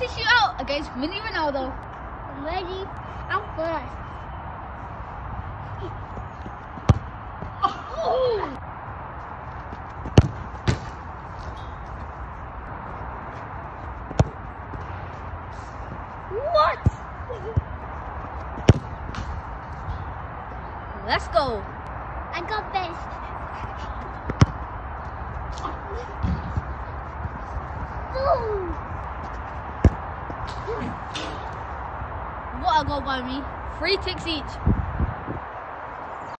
to Shootout against Mini Ronaldo. I'm ready. I'm first. Oh. What? Let's go. I got best. Boom. What a goal by me. 3 ticks each.